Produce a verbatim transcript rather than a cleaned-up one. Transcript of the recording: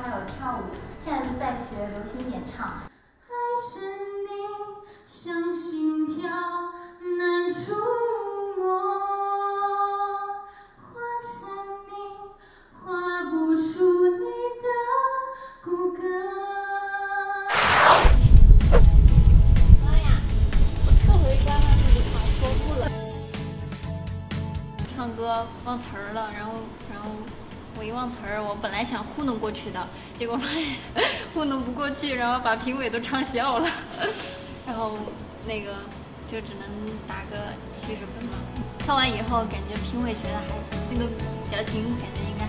还有跳舞，现在就是在学流行演唱。爱着你，像心跳难触摸，画着你，画不出你的骨骼。妈呀，我撤回刚刚那个场说不了。唱歌忘词儿了，然后然后。 我一忘词儿，我本来想糊弄过去的，结果发现糊弄不过去，然后把评委都唱笑了，然后那个就只能打个七十分吧。跳完以后，感觉评委觉得还那个表情，感觉应该